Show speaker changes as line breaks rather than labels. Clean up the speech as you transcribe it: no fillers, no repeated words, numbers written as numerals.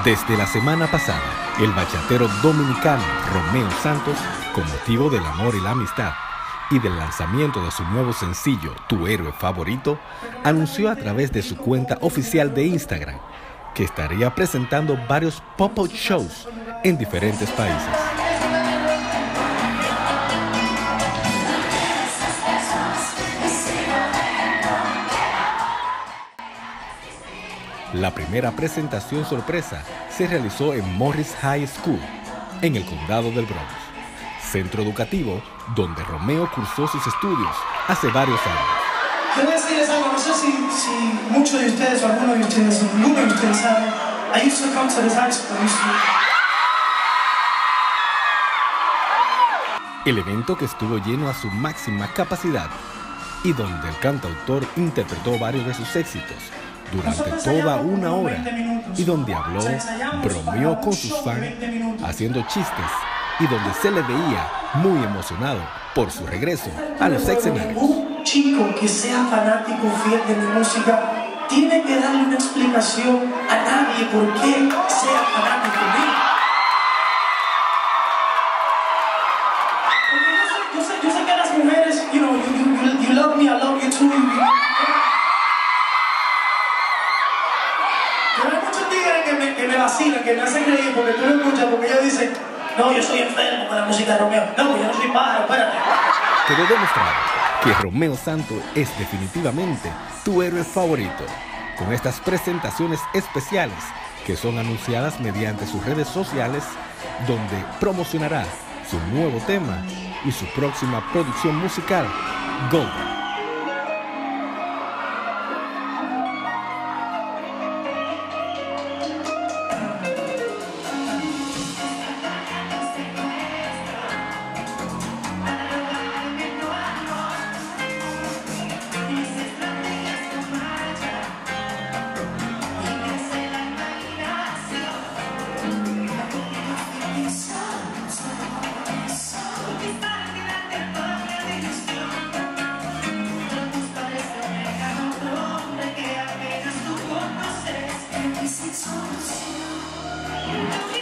Desde la semana pasada, el bachatero dominicano Romeo Santos, con motivo del amor y la amistad y del lanzamiento de su nuevo sencillo Tu Héroe Favorito, anunció a través de su cuenta oficial de Instagram que estaría presentando varios pop-up shows en diferentes países. La primera presentación sorpresa se realizó en Morris High School, en el condado del Bronx, centro educativo donde Romeo cursó sus estudios hace varios años.
Quiero decirles algo, no sé si muchos de ustedes o alguno de ustedes saben, I used to come to this high school.
El evento, que estuvo lleno a su máxima capacidad y donde el cantautor interpretó varios de sus éxitos durante toda una hora, y donde habló, bromeó con sus fans, haciendo chistes, y donde se le veía muy emocionado por su regreso a los escenarios.
Un chico que sea fanático fiel de mi música tiene que darle una explicación a nadie por qué sea fanático de mí. Porque yo sé que las mujeres, you love me, I love you too. Pero hay muchos tigres que me vacilan, que me hacen reír porque tú lo escuchas, porque ellos dicen, no, yo soy enfermo con la música de Romeo. No, pues yo no soy pájaro, espérate.
Quedó demostrado que Romeo Santos es definitivamente tu héroe favorito, con estas presentaciones especiales que son anunciadas mediante sus redes sociales, donde promocionará su nuevo tema y su próxima producción musical, Golden.
It's